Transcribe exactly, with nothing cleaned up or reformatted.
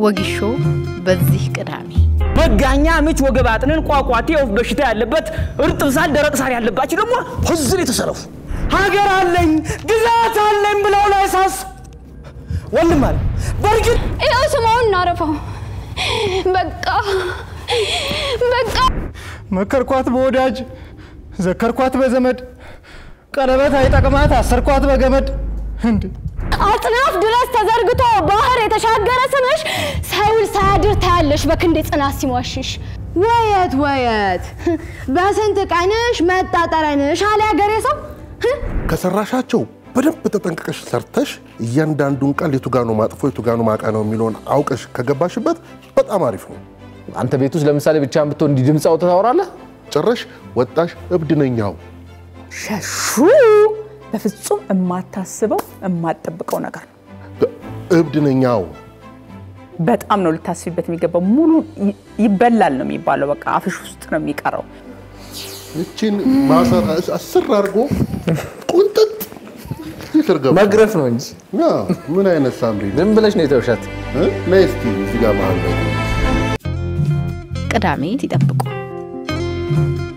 ወጊሾ በዚህ ቅዳሜ መጋኛ ምች ወገባጥንን ቋቋቴ ወፍ በሽታ ያለበት እርጥብ ሳል ደረቅ ሳር ያለባችሁ ደግሞ ሁዝር የተሰረፉ ሀገር አለኝ ግዛት አለኝ ብለው ላይሳስ ወልማል በርግጥ ይኸው ስማውን እናረፈው በቃ በቃ መከርኳት በወዳጅ ዘከርኳት በዘመድ ቀለበት አይጠቅማት አሰርኳት በገመድ እንዴ አጥናፍ ድረስ ተዘርግቶ ባህር የተሻገረ ስምሽ ሳይውል ሳያድር ታያለሽ በክንዴ ጽናት ሲሟሽሽ ወየት ወየት በስንት ቀንሽ መጣጣረንሽ አለ ያገሬ ሰው ከሰራሻቸው በደንብ ተጠንቀቀሽ ሰርተሽ እያንዳንዱን ቃል የቱጋኑ ማጥፎ የቱጋኑ ማቃ ነው የሚለውን አውቀሽ ከገባሽበት በጣም አሪፍ ነው አንተ ቤት ውስጥ ለምሳሌ ብቻ አምጥቶ እንዲ ድምጽ አውጥተህ ታወራለህ ጭራሽ ወጣሽ እብድነኛው ሸሹ በፍጹም እማታስበው እማትጠብቀው ነገር ነው እብድነኛው በጣም ነው ልታስቢበት የሚገባው ሙሉ ይበላል ነው የሚባለው በቃ አፍሽ ውስጥ ነው የሚቀረው እቺን ማሰራ አስር አርጎ ቁንጥጥ ይተርገው መግረፍ ነው እንጂ ያ ምን አይነት ሳምሪ ዝም ብለሽ ነው የተውሻት ለስቲ እዚህ ጋር ማን ነው ቅዳሜ ይጠብቁ